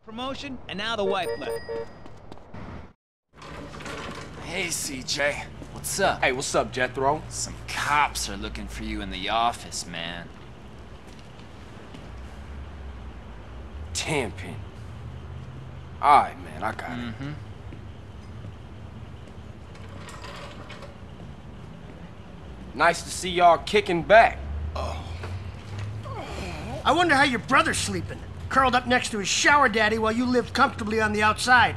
Promotion, and now the wife left. Hey, CJ. What's up? Hey, what's up, Jethro? Some cops are looking for you in the office, man. Tenpin. Alright, man, I got it. Nice to see y'all kicking back. I wonder how your brother's sleeping. Curled up next to his shower daddy while you lived comfortably on the outside.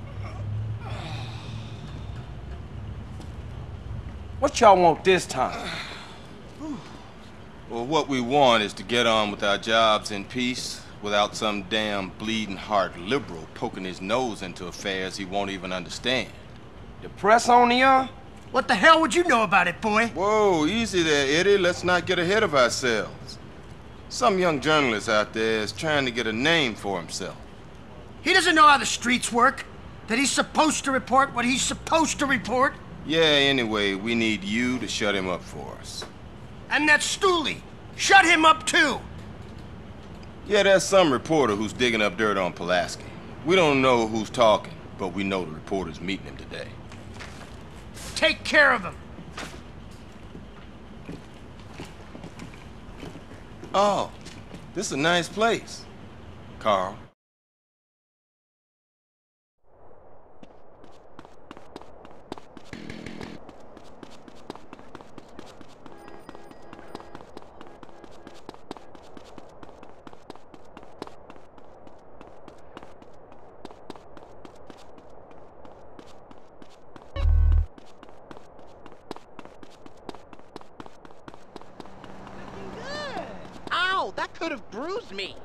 What y'all want this time? Well, what we want is to get on with our jobs in peace without some damn bleeding heart liberal poking his nose into affairs he won't even understand. The press on y'all? What the hell would you know about it, boy? Whoa, easy there, Eddie. Let's not get ahead of ourselves. Some young journalist out there is trying to get a name for himself. He doesn't know how the streets work. That he's supposed to report what he's supposed to report. Yeah, anyway, we need you to shut him up for us. And that Stooley. Shut him up too. Yeah, there's some reporter who's digging up dirt on Pulaski. We don't know who's talking, but we know the reporter's meeting him today. Take care of him. Oh, this is a nice place, Carl. Ow, that could have bruised me.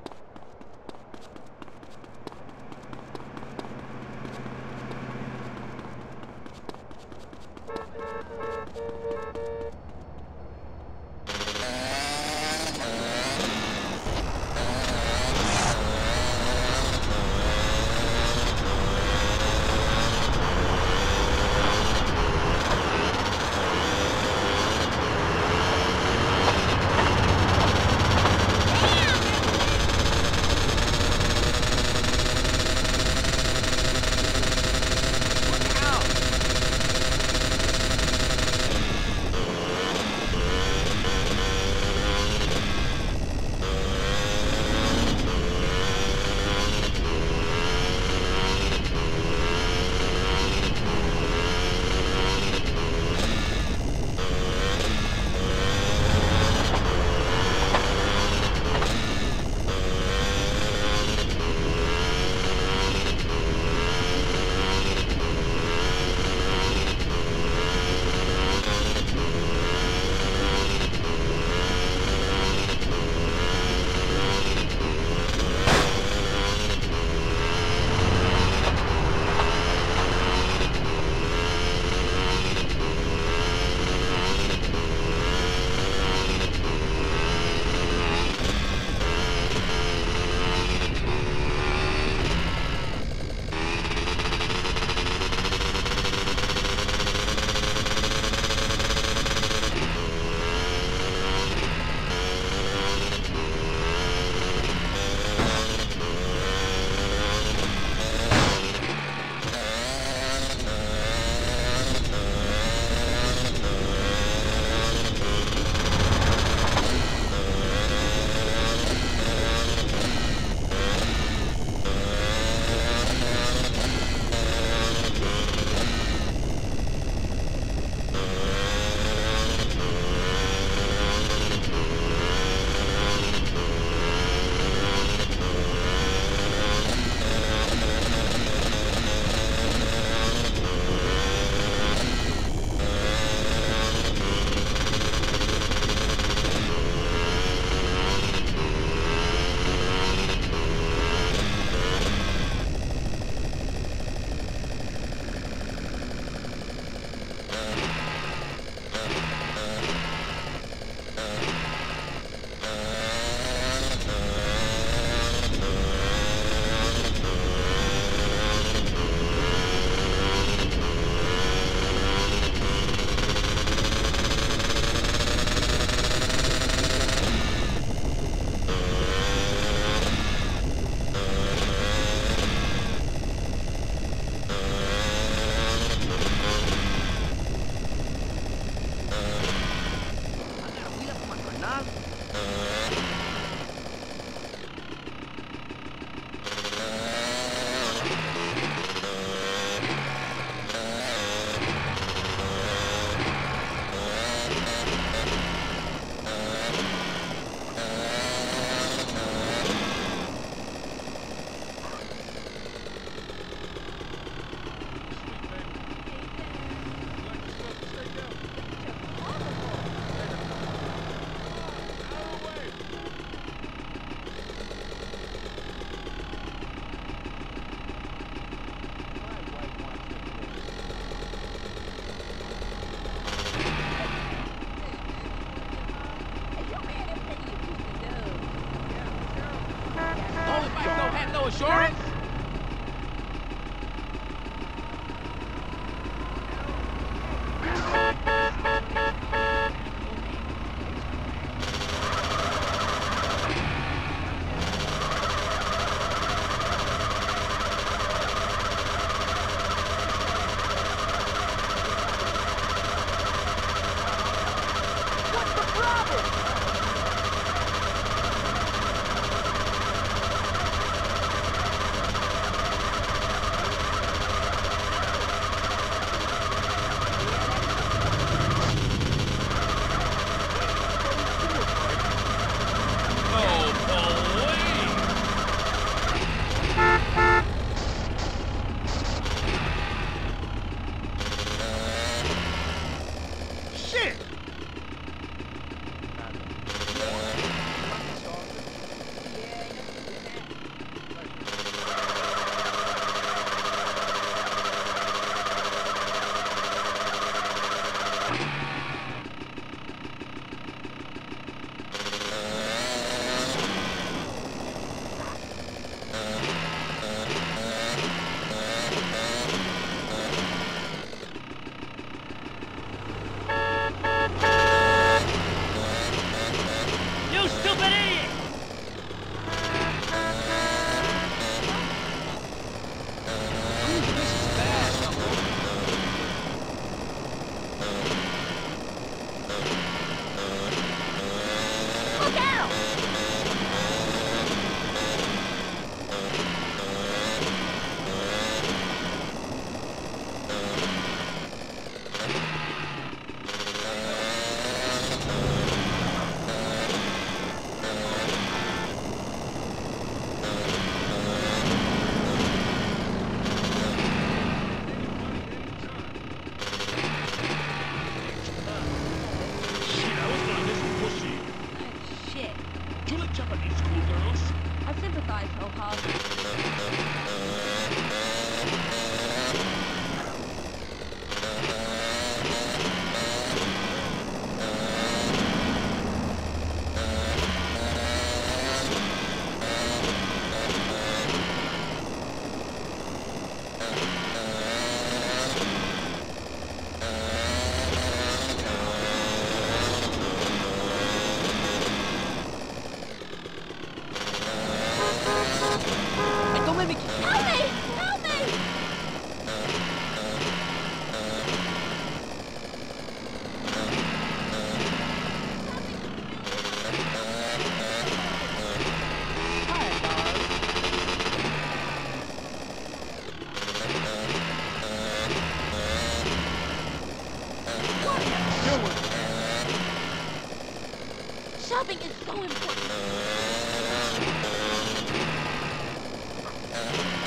Robbing is so important.